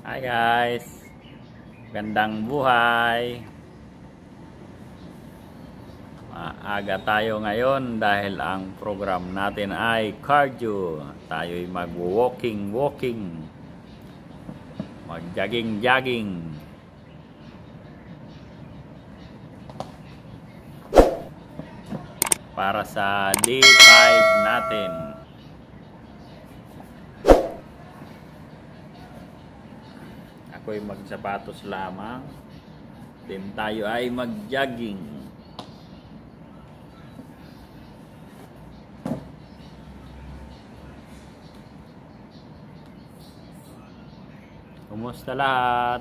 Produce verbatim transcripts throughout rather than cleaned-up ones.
Hi guys, gandang buhay. Maaga tayo ngayon dahil ang program natin ay cardio. Tayo'y mag-walking, walking, mag-jogging, jogging. Para sa day five natin. Ako'y magsapatos lamang. Then tayo ay mag-jogging. Kumusta lahat?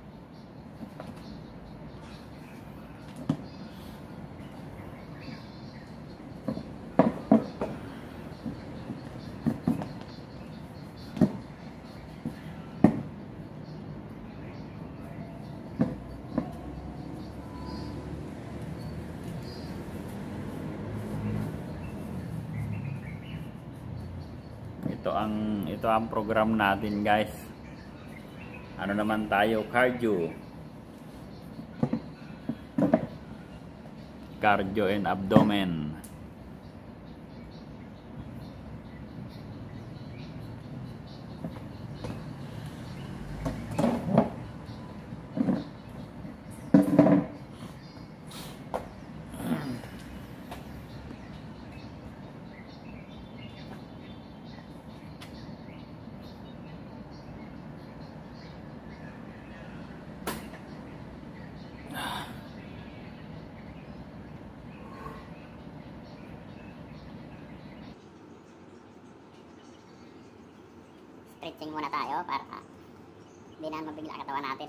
Ito ang ito ang program natin, guys. Ano naman tayo, cardio. Cardio and abdomen. Stretching muna tayo para hindi na mabigla katawan natin.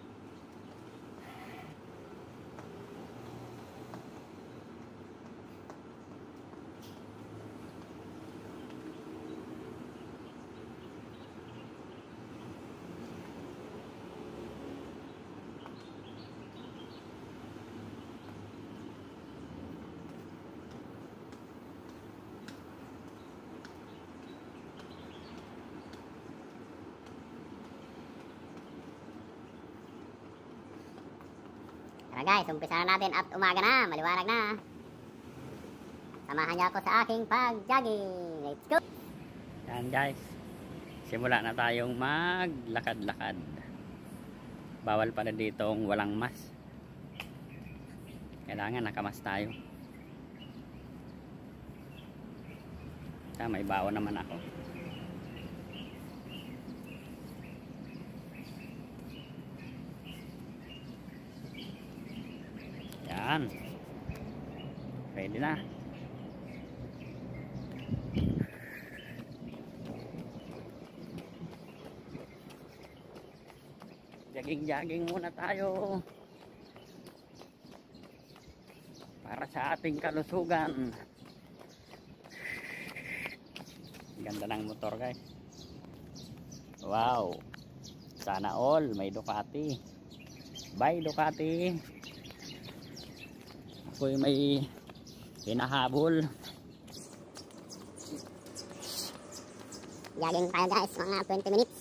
Tara guys, umpisa na natin at umaga na, maliwanag na. Samahan niyo ako sa aking pag-jogging. Let's go! Yan guys, simula na tayong maglakad-lakad. Bawal pala ditong walang mask. Kailangan nakamas tayo. Kaya may baon naman ako. Yan. Ready na. Jogging-jogging muna tayo. Para sa ating kalusugan. Ganda ng motor, guys. Wow. Sana all may Ducati. Bye Ducati. Ako'y may hinahabol. Jogging tayo guys, mga twenty minutes.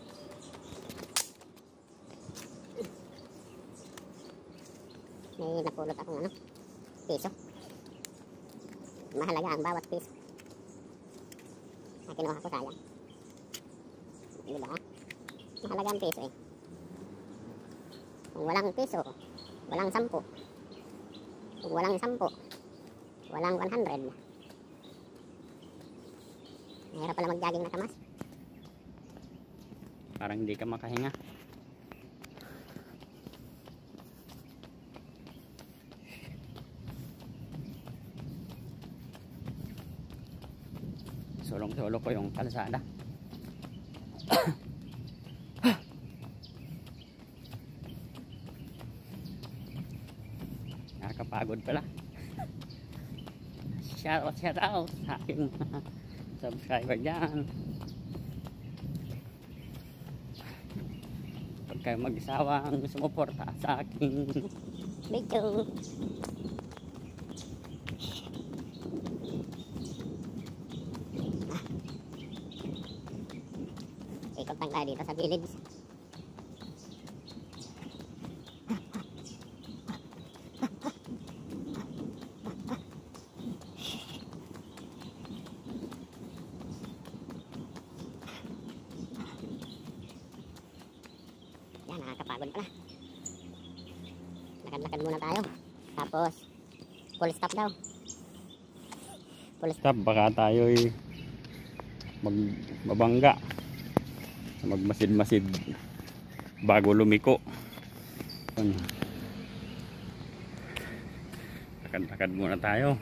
May napulot akong ano, piso. Mahalaga ang bawat piso. Ay, kinuha ko sayang. Diba? Mahalaga ang piso eh. Kung walang piso, walang sampu. Kung walang sampu, walang one hundred. Mahirap pala mag-jogging na kamas. Parang hindi ka makahinga. Sulong-sulo ko yung kalsada. Nakakapagod pala. Shout out, shout out sa aking subscriber dyan. Huwag kayo mag-isawa ang sumuporta sa aking video. Ikot lang tayo dito sa village. Pagod pala. Lakad-lakad muna tayo. Tapos, full stop daw. Full stop. Stop, baka tayo'y magbabangga. Magmasid-masid bago lumiko. Lakad-lakad muna tayo.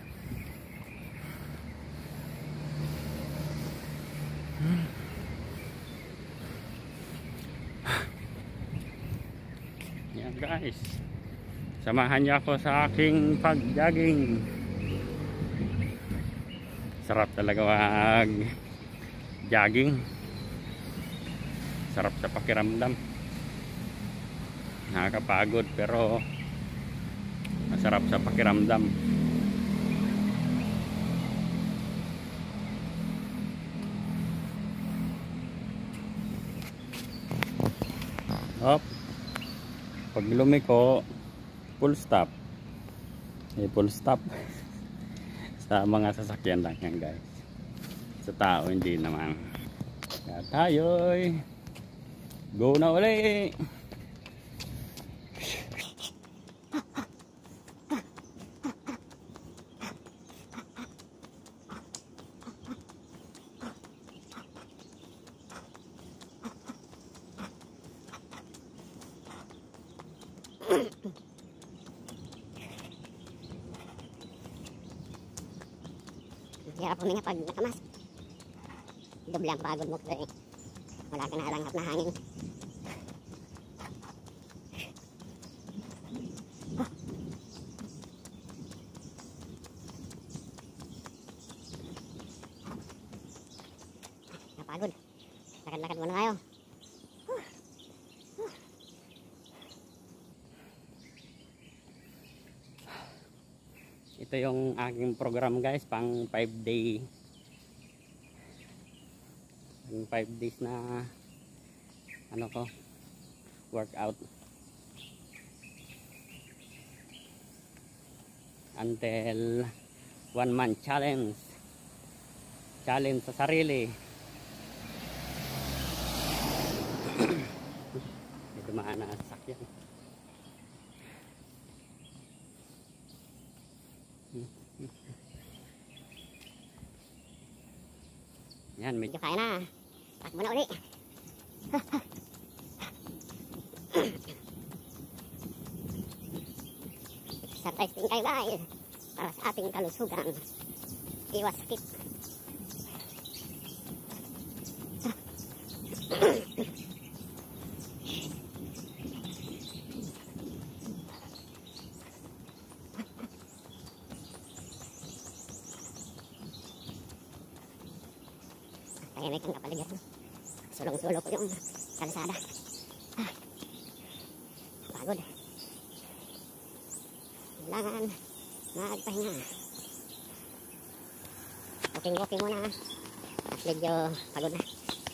Yan guys, samahan niyo ako sa aking pag-jogging. Sarap talaga mag jogging. Sarap sa pakiramdam. Nakakapagod pero masarap sa pakiramdam. Hop. Pag lumiko, full stop. Eh, full stop. Sa mga sasakyan lang yan guys. Sa tao hindi naman. Kaya tayo'y go na uli. Hirap huminga pag nakamas. Doble ang pagod mo kasi wala ka na arangat na hangin. Napagod. Lakad-lakad muna tayo. Ito yung aking program guys, pang five day pang five days na ano ko workout until one month challenge challenge sa sarili. May dumaan na sasakyan. Yan, medyo Medyo kaya na. Takbo na uli. Exercise din kayo guys. Para sa ating kalusugan. Iwas sakit. Tahimik ang kapaligiran. Sulong-sulo ko yung kalsada. Ah, pagod. Kailangan magpahinga. Walking-walking muna. At medyo pagod na.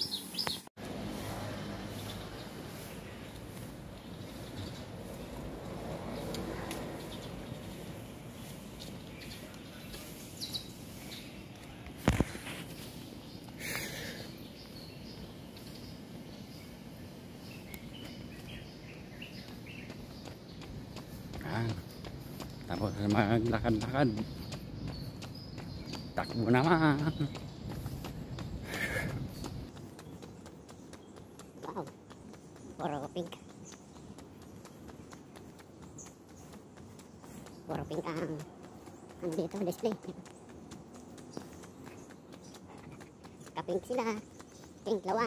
Tapos maglakad-lakad, takbo naman. Wow, puro pink. Puro pink ang ano dito, display. Kapink sila, pink lawan.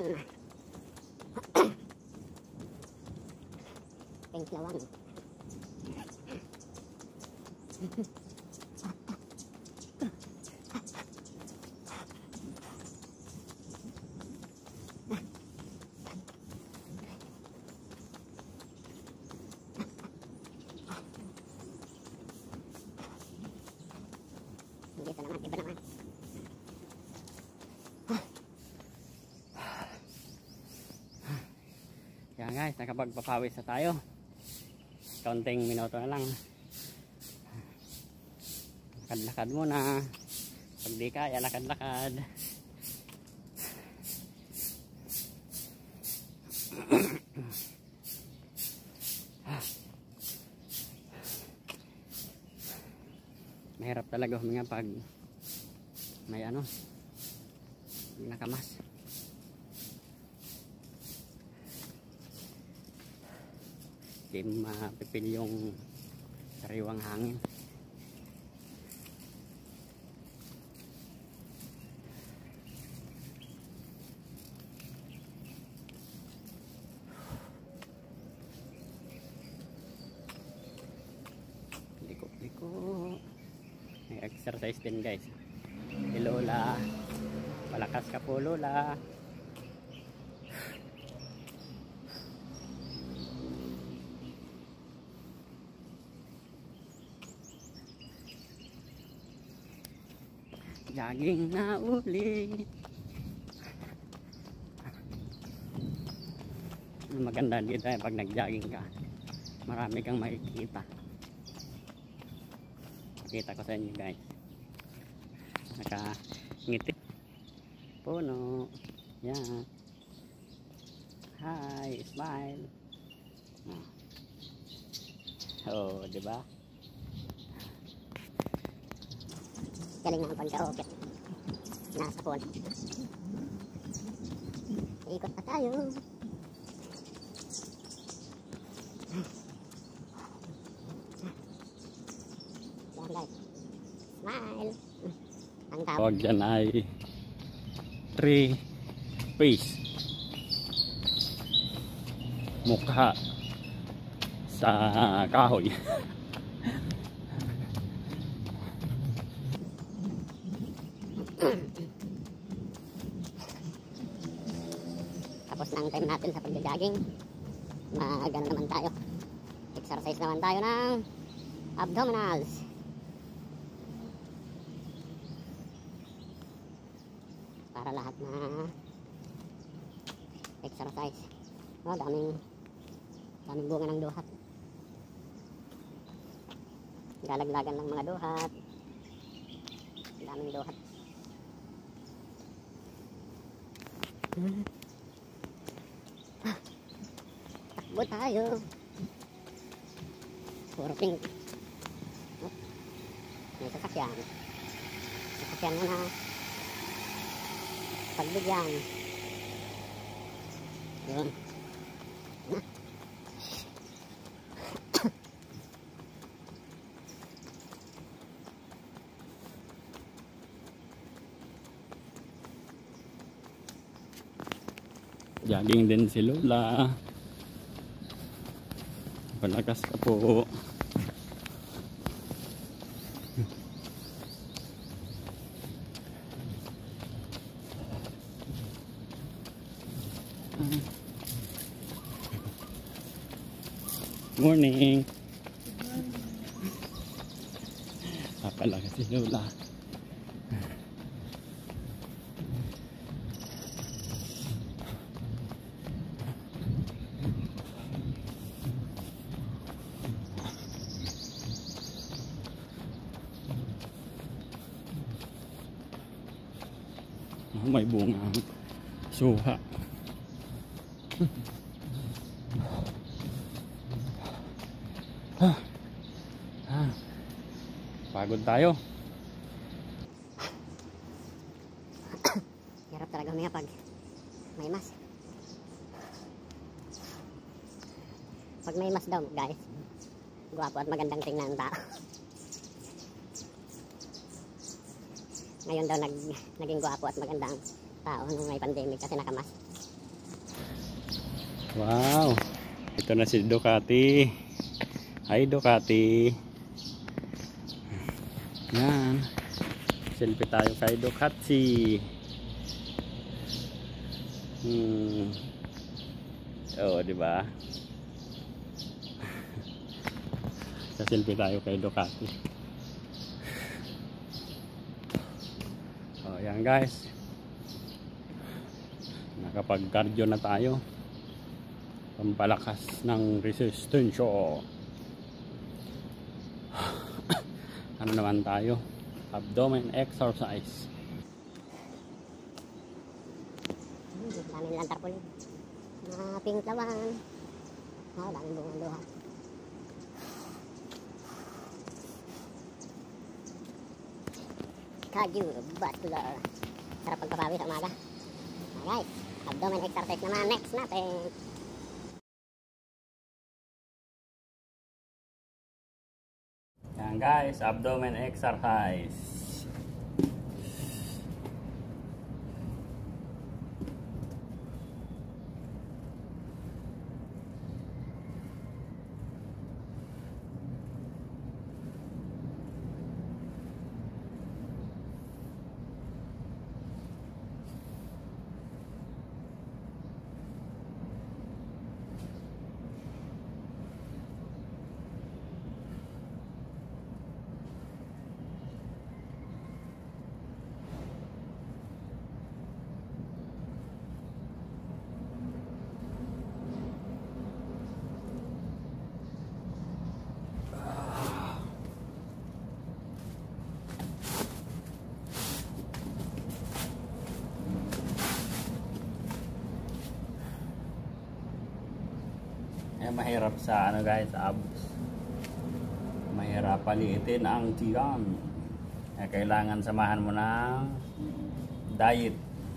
Pink lawan. Dito naman, iba naman. Kaya guys, nakapagpapawis na tayo. Kaunting minuto na lang. Lakad-lakad muna. Pag di kaya, lakad-lakad. Mahirap talaga huminga pag may ano, nakamas. Hindi mapipil yung sariwang hangin. Liko-liko. May exercise din guys. Si Lola, malakas ka po Lola. Jogging na uli. Maganda dito eh, pag nag-jogging ka, marami kang makikita. Pakita ko sa inyo guys. Nakangiti. Puno. Yan. Hi, smile. Oh, di ba? Galing na ang pagka-okit. Nasa phone. Ikot pa tayo. Yan guys. Smile. Ang tawag. Tawag dyan ay tree face. Mukha sa kahoy. Tapos ng time natin sa pag-jogging, mag-ano naman tayo, exercise naman tayo ng abdominals. Para lahat na exercise. Oh, daming daming bunga ng duhat. Galaglagan ng mga duhat. Daming duhat. Takbo tayo. Puro pink. Oh, may sasakyan. Sasakyan mo na. Pagbigyan. Yun. Na. Jogging din si Lola. Palakas ka po. Morning. Papalakas si Lola. May bunga suha. Ah. Ah. Pagod tayo. Hirap talaga huminga pag may mas. Pag may mas daw guys, gwapo at magandang tingnan ang tao. Ngayon daw nag, naging gwapo at magandang tao nung may pandemic kasi nakamas. Wow. Ito na si Ducati. Hi Ducati. Yan. Selfie tayo kay Ducati. Hmm. Oh, di ba? Sa selfie tayo kay Ducati. Oh, yan guys. Nakapag-cardio na tayo. Pampalakas ng resistensya. Ano naman tayo? Abdomen exercise. Dami nilang tarpaulin. Mga pink lawan. Oh, daming bunga duha. cardiovascular. Sarap pagpapawi sa umaga. Alright, abdomen exercise naman next natin. Yan guys, abdomen exercise. Eh, mahirap sa ano guys, abs. Mahirap paliitin ang tiyan. Eh, kailangan samahan mo ng diet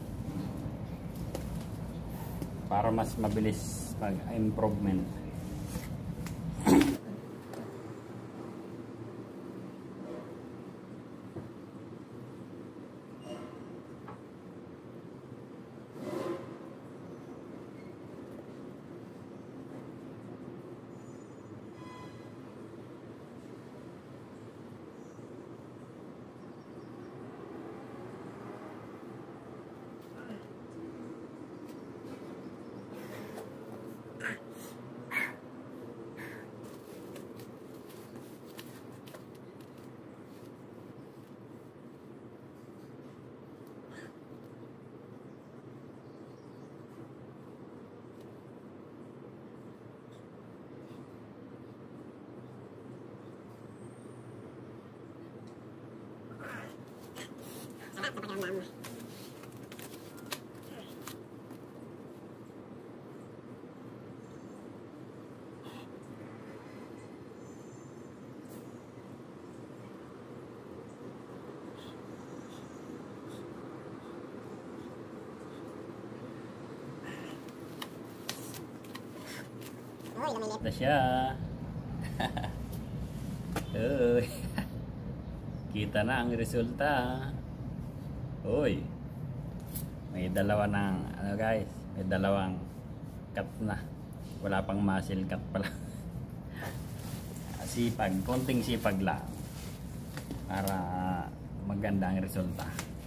para mas mabilis mag-improvement. Ito siya. Uy. Kita na ang resulta. Uy. May dalawa ng ano guys, may dalawang cut na. Wala pang muscle cut pala. Sipag, konting sipag lang para maganda ang resulta.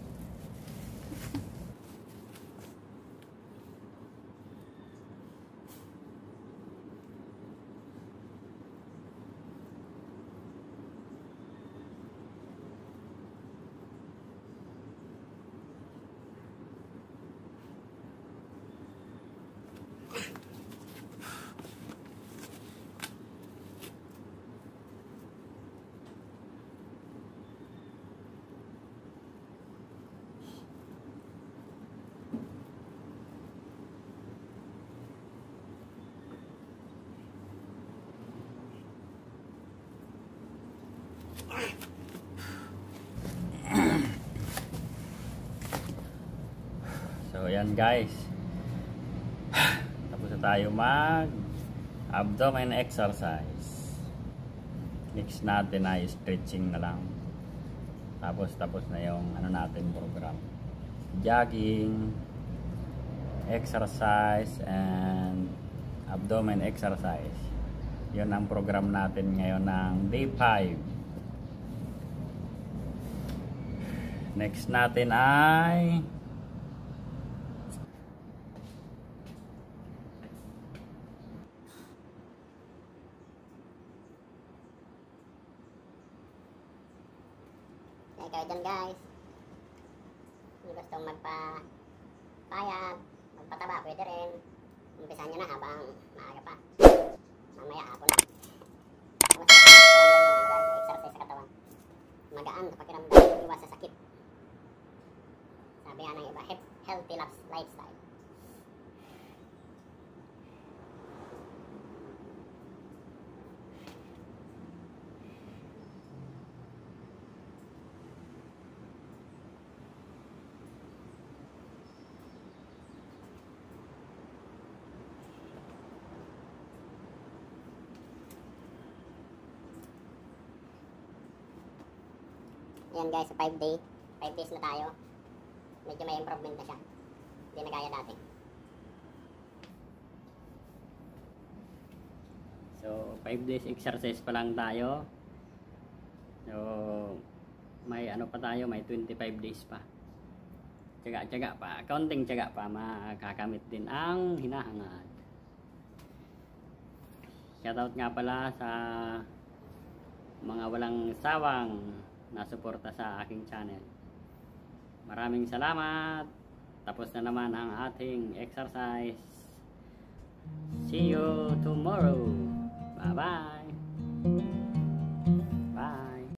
So yan guys, tapos na tayo mag abdomen exercise. Next natin ay stretching na lang. Tapos tapos na yung ano natin program, jogging exercise and abdomen exercise. Yun ang program natin ngayon ng day five. Next natin ay Okay, kayo dyan guys. Kung gustong magpa-payat, magpataba, pwede rin. Umpisan nyo na habang maaga pa. Mamaya hapon na. Mas exercise sa katawan. Magaan sa pakiramdam, iwas sa sakit. Sabi nga ng iba, healthy lifestyle. Ayan guys, sa five day. five days na tayo. Medyo may improvement na siya. Hindi na gaya dati. So, five days exercise pa lang tayo. So, may ano pa tayo, may twenty-five days pa. Tiyaga-tiyaga pa, kaunting tiyaga pa, makakamit din ang hinahangad. Shoutout nga pala sa mga walang sawang nasuporta sa aking channel. Maraming salamat. Tapos na naman ang ating exercise. See you tomorrow. Bye bye.